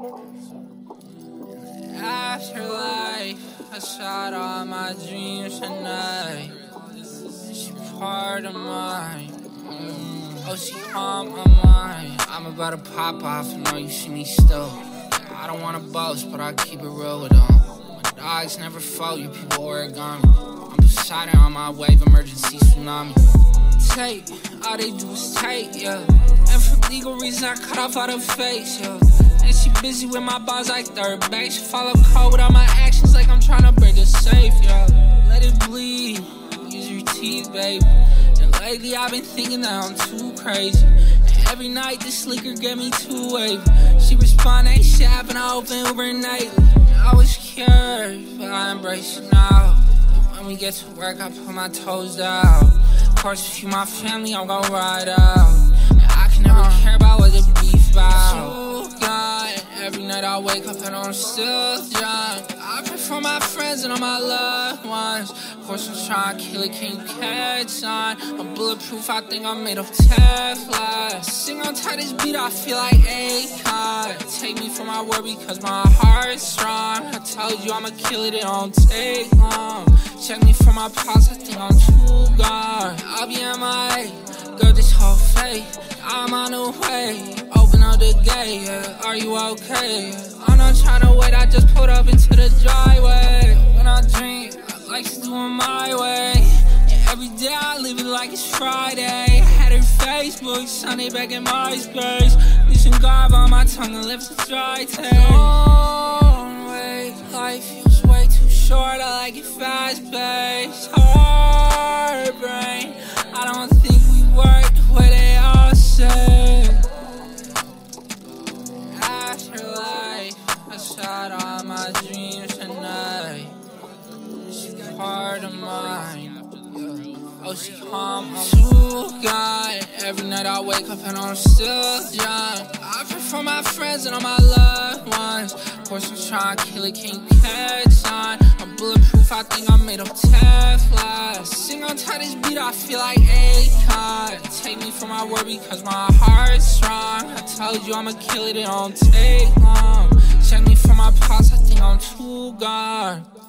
Afterlife, I shot all my dreams tonight. She part of mine. Oh, she on my mind. I'm about to pop off, and know you see me still. I don't wanna boast, but I keep it real with them. My dogs never fall, you people origami. I'm Poseidon on my wave, emergency tsunami. Tape, all they do is tape, yeah. And for legal reasons, I cut off all her face, yeah. And she busy with my balls like third base. She follow code with all my actions like I'm trying to break the safe, yeah. Let it bleed, use your teeth, baby. And lately I've been thinking that I'm too crazy. And every night this liquor get me too wavy. She respond, ain't shit happen, I open Uber nightly. I was cured, but I embrace it now. And when we get to work, I put my toes out. Of course, if you my family, I'm gon' ride out. And I can never care about what the beef about. So God, every night I wake up and I'm still drunk. I pray for my friends and all my loved ones. Of course, I'm trying to kill it, can you catch on? I'm bulletproof, I think I'm made of Teflon. Sing on tight this beat, I feel like Akon. Take me for my word because my heart's strong. I told you I'ma kill it, it don't take long. Check me for my pulse, I think I'm too gone. I'll be MIA, girl, this whole fake. I'm on the way, open up the gate, yeah. Are you okay? I'm not trying to wait, I just pulled up into the driveway. When I drink, I like to do it my way. Yeah, every day I live it like it's Friday. I had her Facebook, Sunday back in MySpace. Losing garb on my tongue and lips a dry taste. Long way, life feels way too short, I like it fast-paced. Hard brain, I don't think we work the way they all say. Afterlife, I shot all my dreams tonight. She part of mine. Oh, she calm, I'm too gone. Every night I wake up and I'm still drunk. I pray for my friends and all my loved ones. Of course, I'm trying to kill it, can you catch on? I'm bulletproof, I think I'm made of Teflon. Sing on tight this beat, I feel like Akon. Take me for my word because my heart's strong. I told you I'ma kill it, it don't take long. Check me for my pulse, I think I'm too gone.